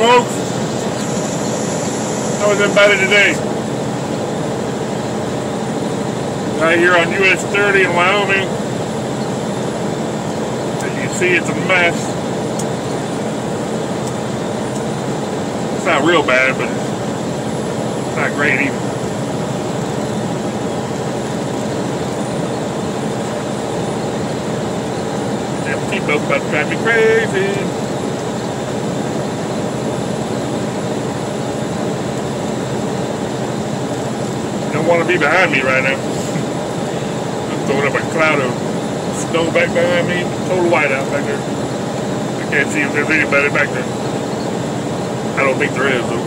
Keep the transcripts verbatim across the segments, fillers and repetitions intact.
folks. How was everybody today? Right here on U S thirty in Wyoming. As you can see, it's a mess. It's not real bad, but it's not great either. That seatbelt's about to drive me crazy. Don't want to be behind me right now. I'm throwing up a cloud of snow back behind me. Total whiteout back there. I can't see if there's anybody back there. I don't think there is though.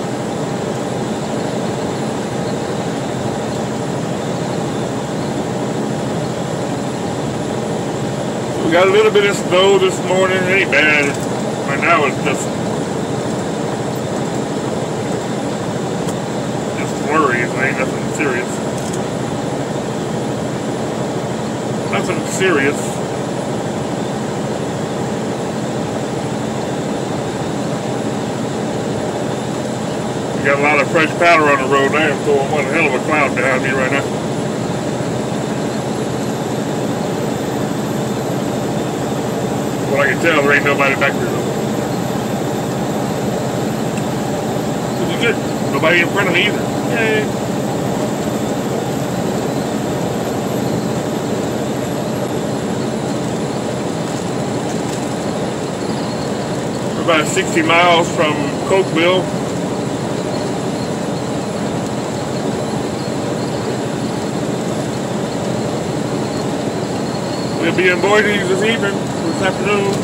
So we got a little bit of snow this morning. It ain't bad. Right now it's just flurries. It ain't nothing serious. Nothing serious. We got a lot of fresh powder on the road. I am throwing one hell of a cloud behind me right now. Well, I can tell there ain't nobody back there though. This is good. Nobody in front of me either. Yay. We're about sixty miles from Cokeville. We'll be in Boise this evening, this afternoon.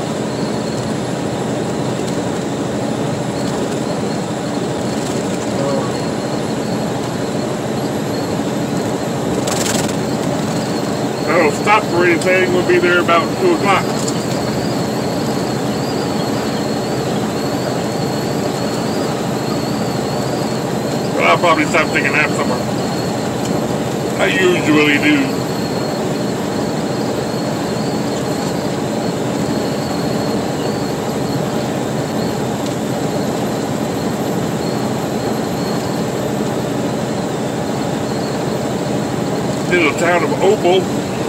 I don't stop for anything. We'll be there about two o'clock. But I'll probably stop taking a nap somewhere. I usually do. Little town of Opal.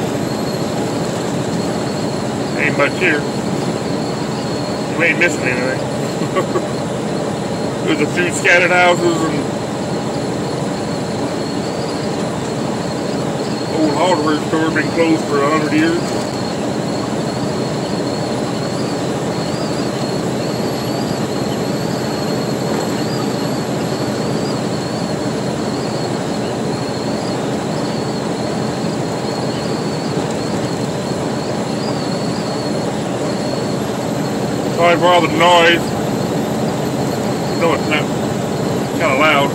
Ain't much here. You ain't missing anything. There's a few scattered houses and old hardware store been closed for a hundred years. Sorry for all the noise. No, it's not. It's kind of loud.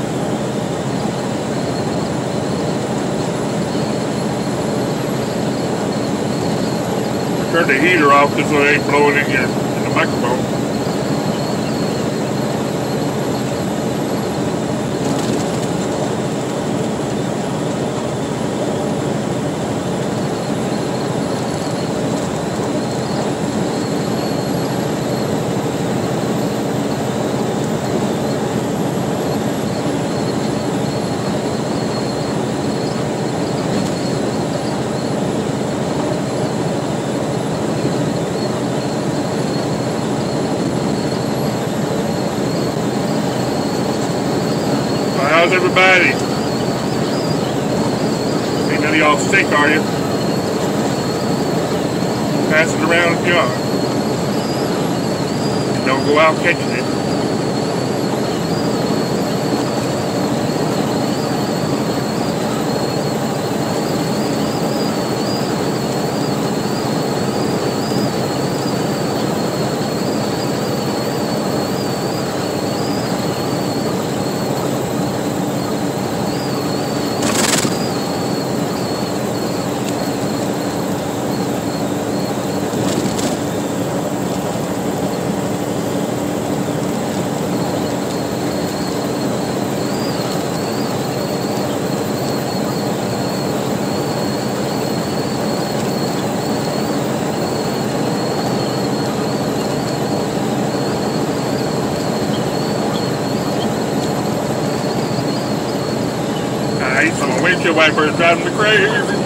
Turn the heater off just so it ain't blowing in your in the microphone. How's everybody? Ain't none of y'all sick, are you? Pass it around if you are. And don't go out catching it. windshield wipers driving me crazy.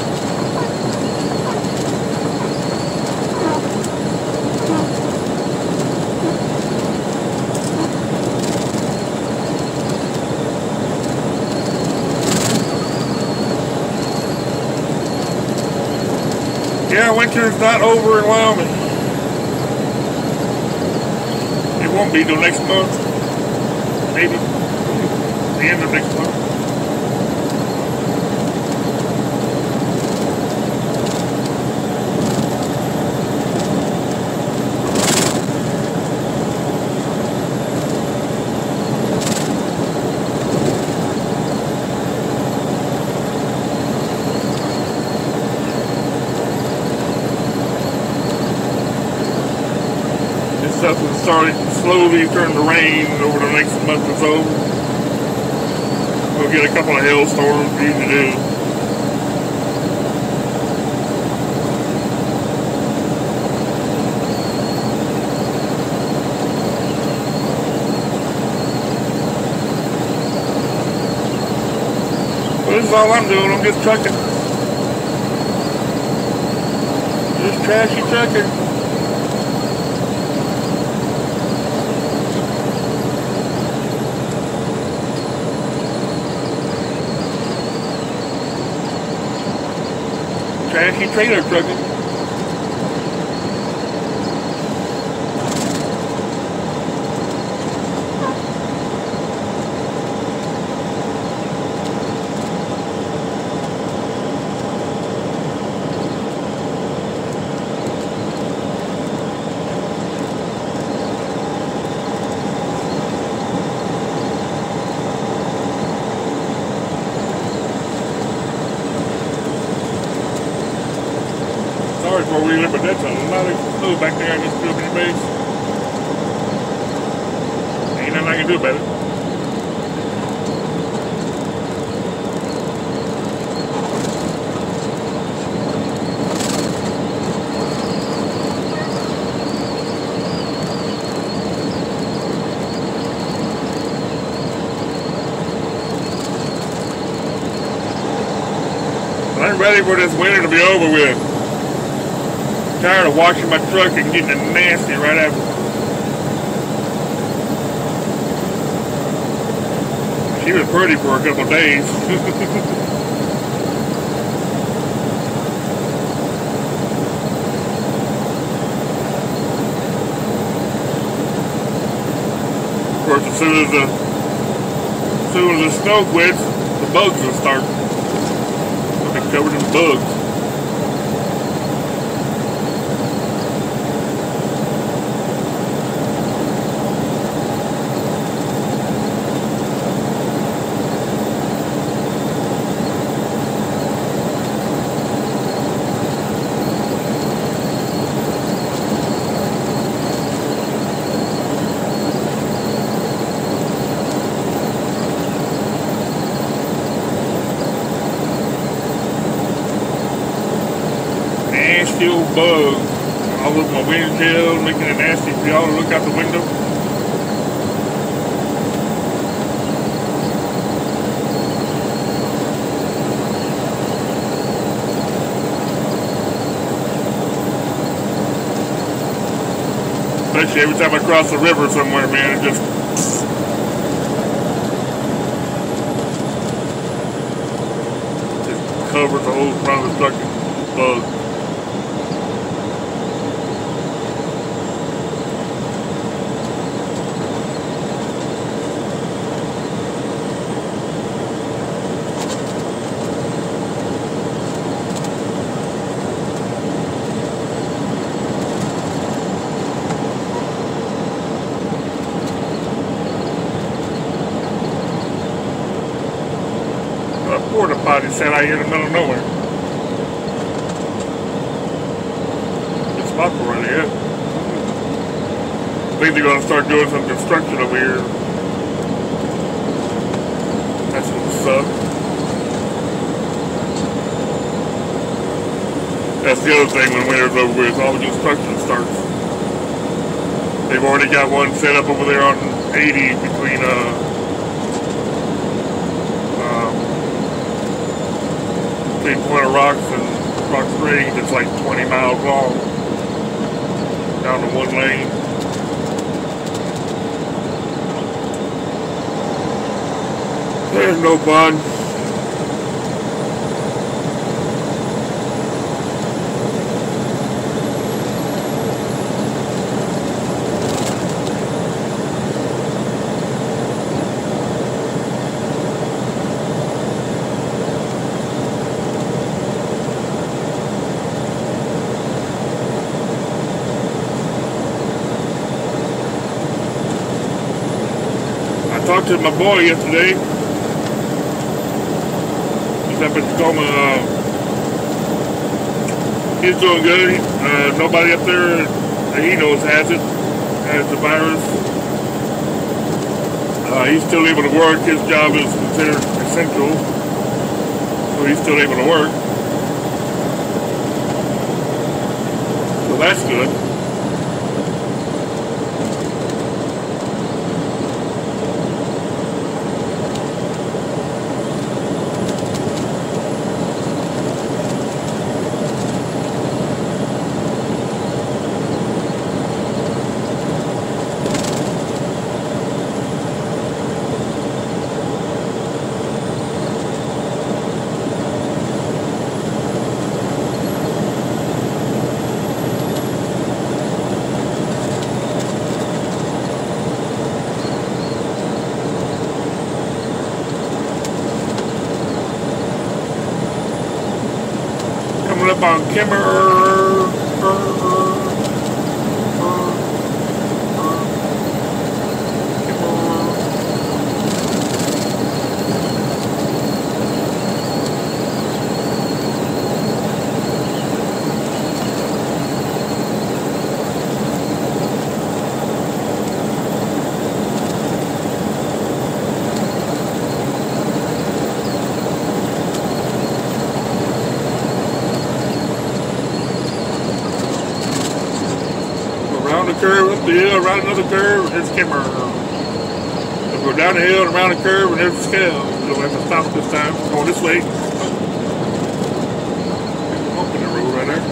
Yeah, winter's not over in Wyoming. It won't be till next month. Maybe the end of next month. Stuff will start slowly turn to rain over the next month or so. We'll get a couple of hailstorms we usually do. Well, this is all I'm doing. I'm just trucking. Just trashy trucking. Trashy trailer trucking. Where we live, but that's a lot of snow back there in this Pilgrim base. Ain't nothing I can do about it. I'm ready for this winter to be over with. Tired of washing my truck and getting it nasty right after. She was pretty for a couple of days. Of course, as soon as the as soon as the snow quits, the bugs will start. They'll be covered in bugs. Old bugs all over my windshield, making it nasty for y'all to look out the window. Especially every time I cross the river somewhere, man, it just just covers the whole front of the truck in bugs. Porta potty set out here in the middle of nowhere. Good spot for right here. I think they're gonna start doing some construction over here. That's gonna suck. That's the other thing when winter's over with, all the construction starts. They've already got one set up over there on eighty between uh between Point of Rocks and Rock Springs, it's like twenty miles long, down to one lane. There's no fun. I talked to my boy yesterday. He's up in Tacoma. Uh, he's doing good. Uh, nobody up there that he knows has it, has the virus. Uh, he's still able to work. His job is considered essential, so he's still able to work. So that's good. Up on Kimmer. Curve up the hill, around another curve, and there's Kimmer. We'll go down the hill and around the curve, and there's the scale. We don't have to stop this time. Going this way. Bump in the road right there.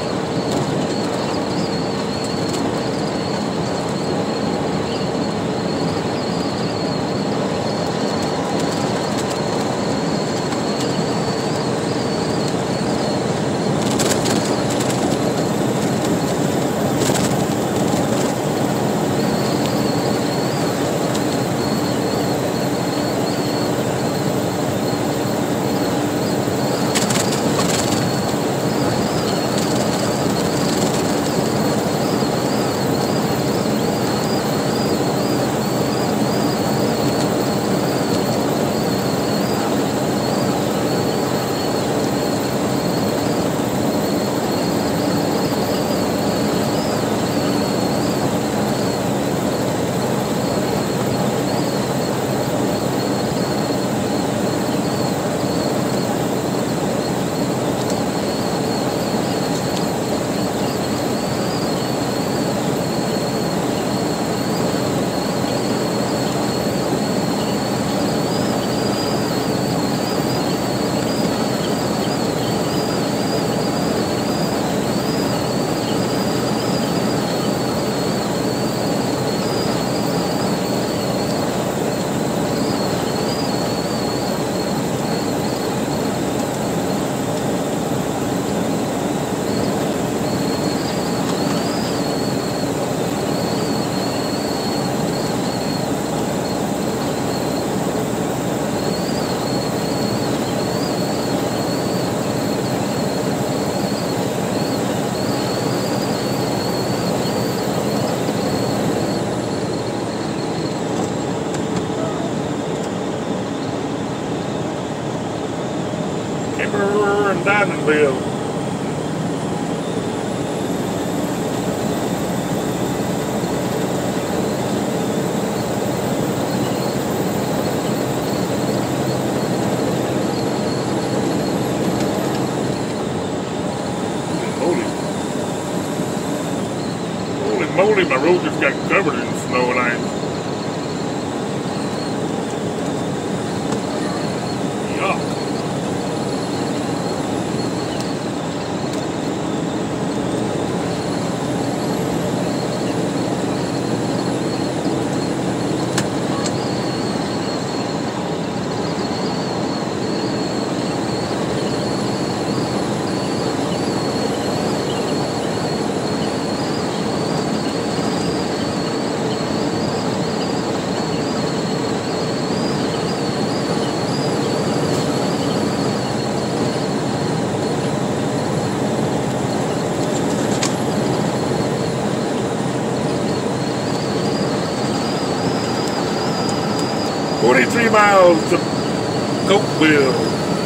Kimmer and Diamondville. Holy moly, my road just got covered in snow and ice. Yuck. three miles to Cokeville.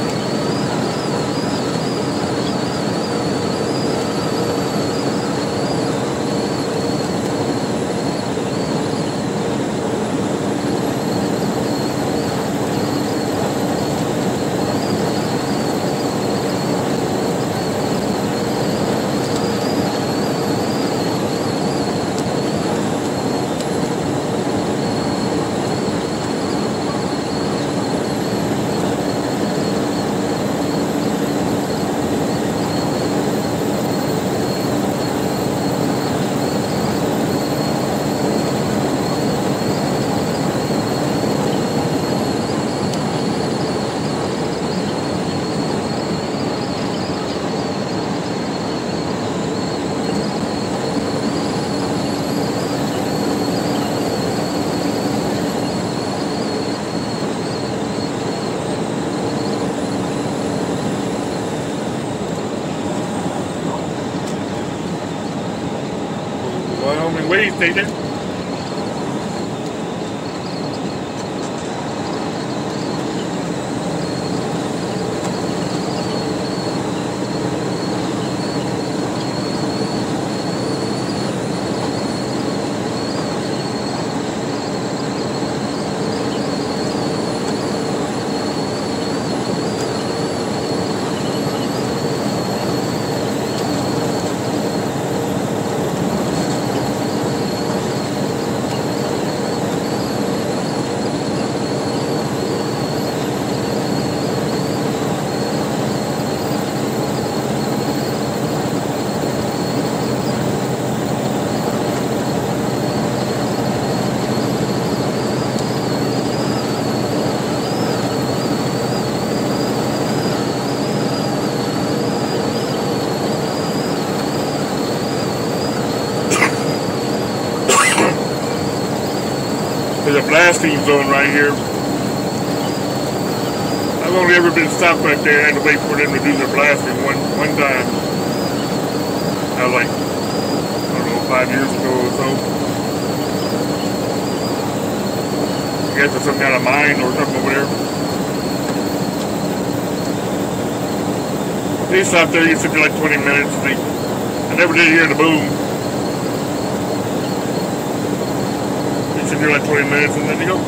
Wyoming way station. There's a blasting zone right here. I've only ever been stopped right there. I had to wait for them to do their blasting one one time. That was like, I don't know, five years ago or so. I guess it's some kind of mine or something over there. They stopped there, you sit there like twenty minutes. And they, I never did hear the boom. Sit here like twenty minutes and then you go.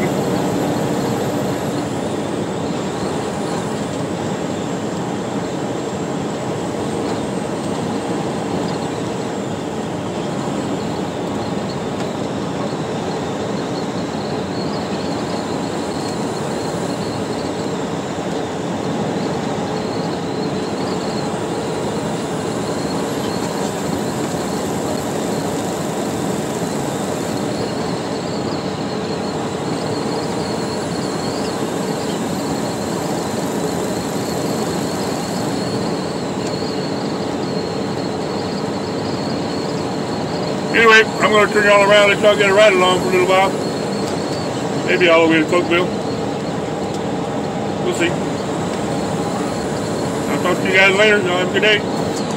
Anyway, I'm going to turn y'all around and let y'all get a ride along for a little while. Maybe all the way to Cokeville. We'll see. I'll talk to you guys later. Y'all have a good day.